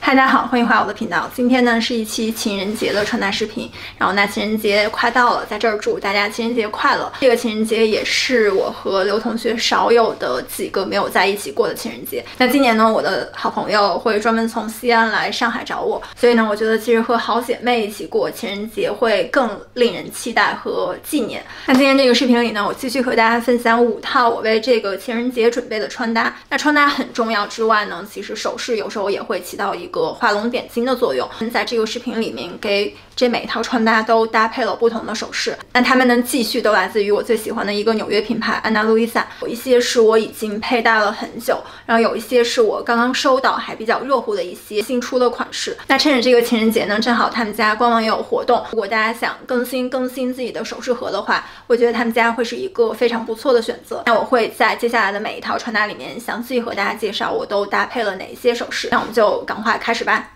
嗨，大家好，欢迎回来我的频道。今天呢是一期情人节的穿搭视频，然后那情人节快到了，在这儿祝大家情人节快乐。这个情人节也是我和刘同学少有的几个没有在一起过的情人节。那今年呢，我的好朋友会专门从西安来上海找我，所以呢，我觉得其实和好姐妹一起过情人节会更令人期待和纪念。那今天这个视频里呢，我继续和大家分享5套我为这个情人节准备的穿搭。那穿搭很重要之外呢，其实首饰有时候也会起到一个画龙点睛的作用。在这个视频里面给这每一套穿搭都搭配了不同的首饰，那它们呢继续都来自于我最喜欢的一个纽约品牌安娜路易莎，有一些是我已经佩戴了很久，然后有一些是我刚刚收到还比较热乎的一些新出的款式。那趁着这个情人节呢，正好他们家官网也有活动，如果大家想更新自己的首饰盒的话，我觉得他们家会是一个非常不错的选择。那我会在接下来的每一套穿搭里面详细和大家介绍我都搭配了哪些首饰。那我们就赶快开始吧。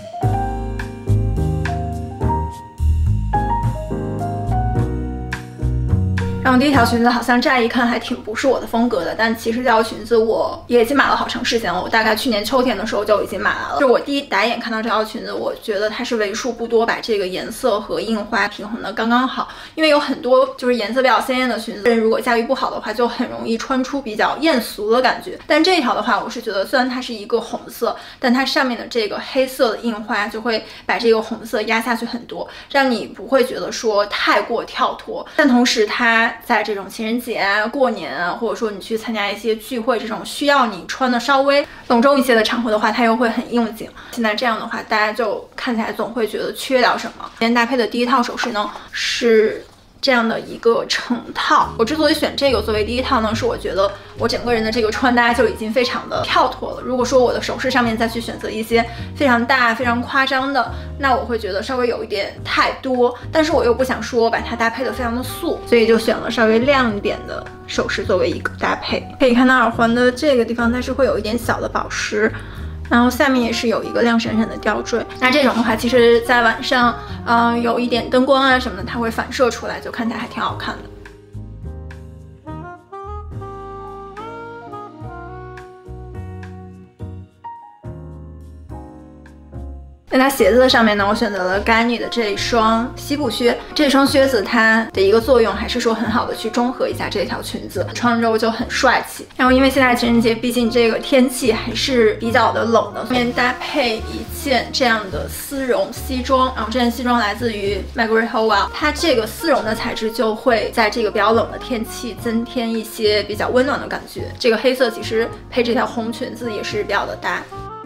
然后第一条裙子好像乍一看还挺不是我的风格的，但其实这条裙子我也已经买了好长时间了，我大概去年秋天的时候就已经买来了。就是我第一打眼看到这条裙子，我觉得它是为数不多把这个颜色和印花平衡的刚刚好，因为有很多就是颜色比较鲜艳的裙子，如果驾驭不好的话，就很容易穿出比较艳俗的感觉。但这一条的话，我是觉得虽然它是一个红色，但它上面的这个黑色的印花就会把这个红色压下去很多，让你不会觉得说太过跳脱，但同时它在这种情人节啊、过年啊，或者说你去参加一些聚会这种需要你穿的稍微隆重一些的场合的话，它又会很应景。现在这样的话，大家就看起来总会觉得缺点什么。今天搭配的第一套首饰呢是这样的一个成套。我之所以选这个作为第一套呢，是我觉得我整个人的这个穿搭就已经非常的跳脱了。如果说我的首饰上面再去选择一些非常大、非常夸张的，那我会觉得稍微有一点太多，但是我又不想说把它搭配的非常的素，所以就选了稍微亮一点的首饰作为一个搭配。可以看到耳环的这个地方它是会有一点小的宝石，然后下面也是有一个亮闪闪的吊坠。那这种的话，其实在晚上，有一点灯光啊什么的，它会反射出来，就看起来还挺好看的。在它鞋子的上面呢，我选择了 Ganni 的这一双西部靴。这双靴子它的一个作用还是说很好的去中和一下这条裙子，穿着就很帅气。然后因为现在情人节，毕竟这个天气还是比较的冷的，后面搭配一件这样的丝绒西装。然后这件西装来自于 Margaret Howell， 它这个丝绒的材质就会在这个比较冷的天气增添一些比较温暖的感觉。这个黑色其实配这条红裙子也是比较的搭。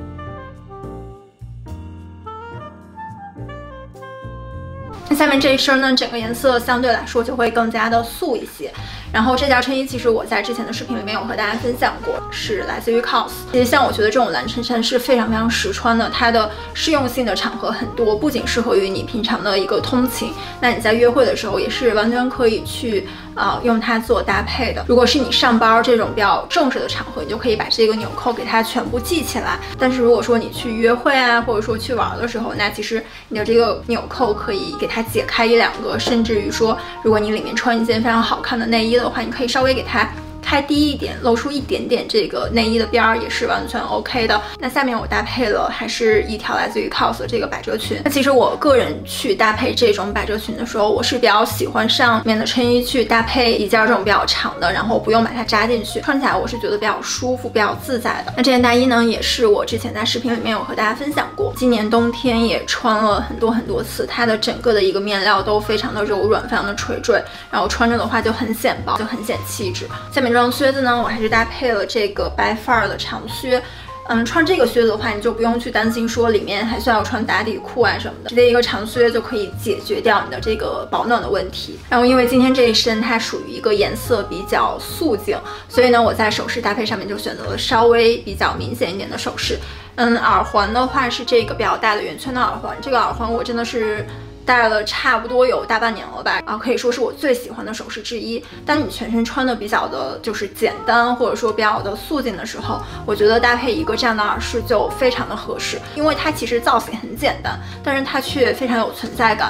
下面这一身呢，整个颜色相对来说就会更加的素一些。然后这条衬衣其实我在之前的视频里面有和大家分享过，是来自于 COS。其实像我觉得这种蓝衬衫是非常非常实穿的，它的适用性的场合很多，不仅适合于你平常的一个通勤，那你在约会的时候也是完全可以去用它做搭配的。如果是你上班这种比较正式的场合，你就可以把这个纽扣给它全部系起来。但是如果说你去约会啊，或者说去玩的时候，那其实你的这个纽扣可以给它解开1、2个，甚至于说，如果你里面穿一件非常好看的内衣的话，你可以稍微给它开低一点，露出一点点这个内衣的边儿，也是完全 OK 的。那下面我搭配了还是一条来自于 COS 的这个百褶裙。那其实我个人去搭配这种百褶裙的时候，我是比较喜欢上面的衬衣去搭配一件这种比较长的，然后不用把它扎进去，穿起来我是觉得比较舒服、比较自在的。那这件大衣呢，也是我之前在视频里面有和大家分享过，今年冬天也穿了很多次，它的整个的一个面料都非常的柔软，非常的垂坠，然后穿着的话就很显薄，就很显气质。下面这双靴子呢，我还是搭配了这个白范儿的长靴。穿这个靴子的话，你就不用去担心说里面还需要穿打底裤啊什么的，直接一个长靴就可以解决掉你的这个保暖的问题。然后因为今天这一身它属于一个颜色比较素净，所以呢，我在首饰搭配上面就选择了稍微比较明显一点的首饰。耳环的话是这个比较大的圆圈的耳环，这个耳环我真的是戴了差不多有大半年了吧，可以说是我最喜欢的首饰之一。当你全身穿的比较的就是简单，或者说比较的素净的时候，我觉得搭配一个这样的耳饰就非常的合适，因为它其实造型很简单，但是它却非常有存在感。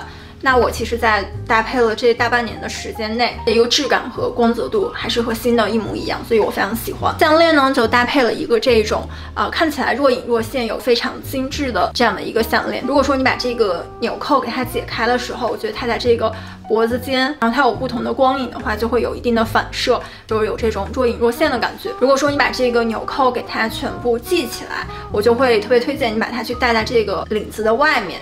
那我其实在搭配了这大半年的时间内的一个质感和光泽度还是和新的一模一样，所以我非常喜欢。项链呢就搭配了一个这种看起来若隐若现有非常精致的这样的一个项链。如果说你把这个纽扣给它解开的时候，我觉得它在这个脖子间，然后它有不同的光影的话，就会有一定的反射，就是有这种若隐若现的感觉。如果说你把这个纽扣给它全部系起来，我就会特别推荐你把它去戴在这个领子的外面。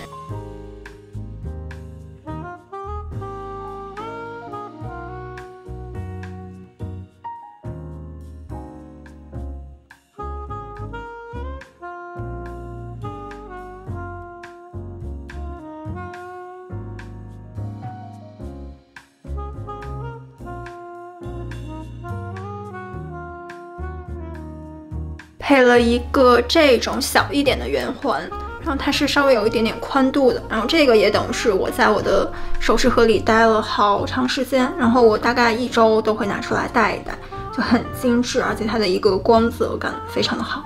配了一个这种小一点的圆环，然后它是稍微有一点点宽度的，然后这个也等于是我在我的首饰盒里待了好长时间，然后我大概1周都会拿出来戴一戴，就很精致，而且它的一个光泽感非常的好，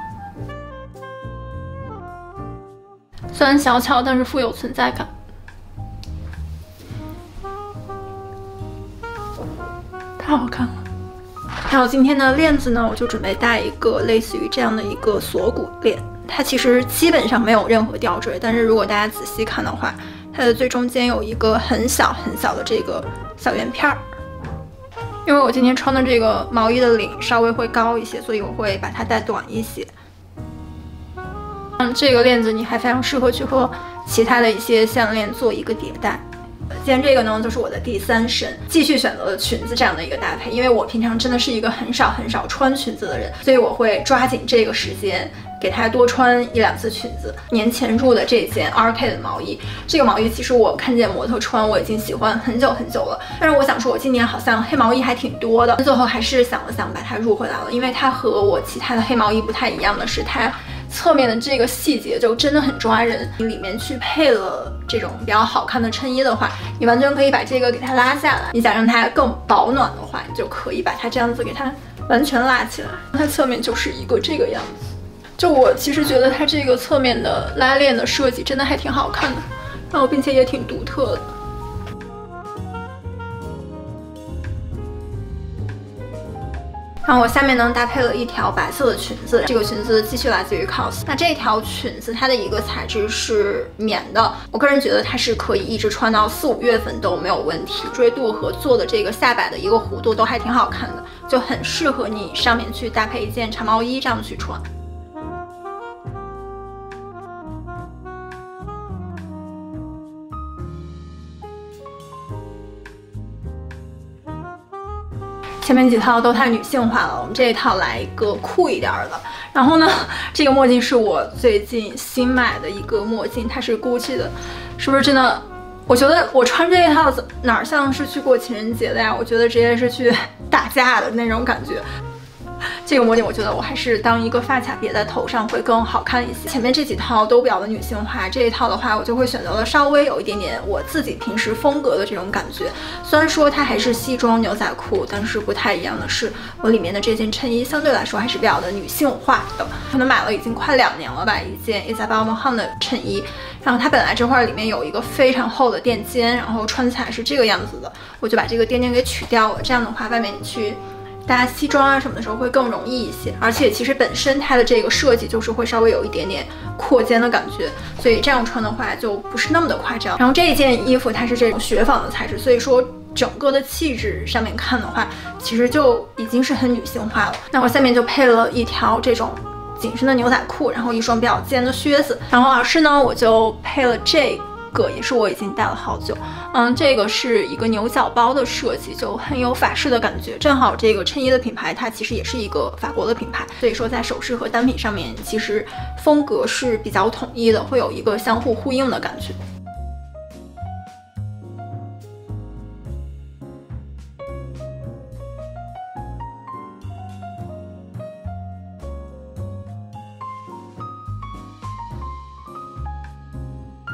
虽然小巧，但是富有存在感。太好看了。还有今天的链子呢，我就准备戴一个类似于这样的一个锁骨链，它其实基本上没有任何吊坠，但是如果大家仔细看的话，它的最中间有一个很小很小的这个小圆片儿。因为我今天穿的这个毛衣的领稍微会高一些，所以我会把它戴短一些。这个链子你还非常适合去和其他的一些项链做一个叠戴。今天这个呢，就是我的第3身，继续选择了裙子这样的一个搭配，因为我平常真的是一个很少穿裙子的人，所以我会抓紧这个时间给它多穿1、2次裙子。年前入的这件 RK 的毛衣，这个毛衣其实我看见模特穿，我已经喜欢很久了，但是我想说，我今年好像黑毛衣还挺多的，最后还是想了想把它入回来了，因为它和我其他的黑毛衣不太一样的是，它侧面的这个细节就真的很抓人。你里面去配了这种比较好看的衬衣的话，你完全可以把这个给它拉下来。你想让它更保暖的话，你就可以把它这样子给它完全拉起来。它侧面就是一个这个样子。就我其实觉得它这个侧面的拉链的设计真的还挺好看的，然后并且也挺独特的。然后我下面呢搭配了一条白色的裙子，这个裙子继续来自于 COS。那这条裙子它的一个材质是棉的，我个人觉得它是可以一直穿到4、5月份都没有问题。锥度和做的这个下摆的一个弧度都还挺好看的，就很适合你上面去搭配一件长毛衣这样去穿。前面几套都太女性化了，我们这一套来一个酷一点的。然后呢，这个墨镜是我最近新买的一个墨镜，它是 GUCCI 的，是不是真的？我觉得我穿这一套哪儿像是去过情人节的呀？我觉得直接是去打架的那种感觉。这个墨镜我觉得我还是当一个发卡别在头上会更好看一些。前面这几套都比较的女性化，这一套的话我就会选择了稍微有一点点我自己平时风格的这种感觉。虽然说它还是西装牛仔裤，但是不太一样的是，我里面的这件衬衣相对来说还是比较的女性化的。可能买了已经快2年了吧，一件 Isabel Marant 的衬衣。然后它本来这块里面有一个非常厚的垫肩，然后穿起来是这个样子的，我就把这个垫肩给取掉了。这样的话，外面你去搭西装啊什么的时候会更容易一些，而且其实本身它的这个设计就是会稍微有一点点扩肩的感觉，所以这样穿的话就不是那么的夸张。然后这一件衣服它是这种雪纺的材质，所以说整个的气质上面看的话，其实就已经是很女性化了。那我下面就配了一条这种紧身的牛仔裤，然后一双比较尖的靴子，然后耳饰呢我就配了这个，也是我已经戴了好久。这个是一个牛角包的设计，就很有法式的感觉。正好这个衬衣的品牌它其实也是一个法国的品牌，所以说在首饰和单品上面其实风格是比较统一的，会有一个相互呼应的感觉。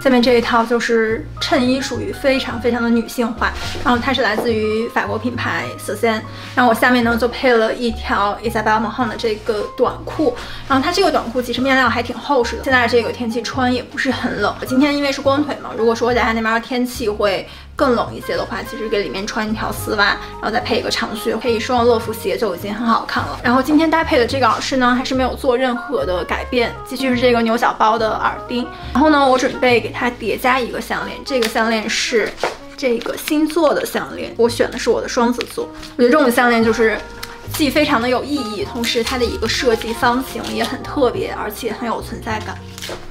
下面这一套就是衬衣，属于非常的女性化，然后它是来自于法国品牌 Sesen， 然后我下面呢就配了一条 Isabel Marant 的这个短裤，然后它这个短裤其实面料还挺厚实的，现在这个天气穿也不是很冷。今天因为是光腿嘛，如果说大家那边天气会更冷一些的话，其实给里面穿一条丝袜，然后再配一个长靴，配一双乐福鞋就已经很好看了。然后今天搭配的这个耳饰呢，还是没有做任何的改变，继续是这个牛角包的耳钉。然后呢，我准备给它叠加一个项链，这个项链是这个星座的项链，我选的是我的双子座。我觉得这种项链就是既非常的有意义，同时它的一个设计方形也很特别，而且很有存在感。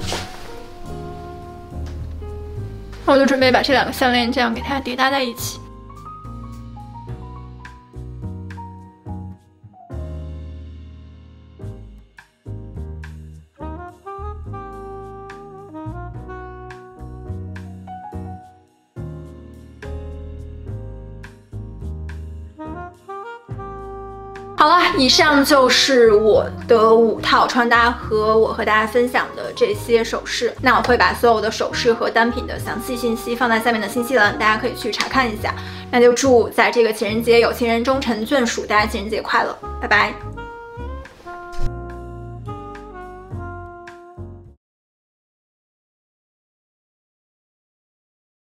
我就准备把这两个项链这样给它叠搭在一起。好了，以上就是我的5套穿搭和我和大家分享的这些首饰。那我会把所有的首饰和单品的详细信息放在下面的信息栏，大家可以去查看一下。那就祝在这个情人节有情人终成眷属，大家情人节快乐，拜拜。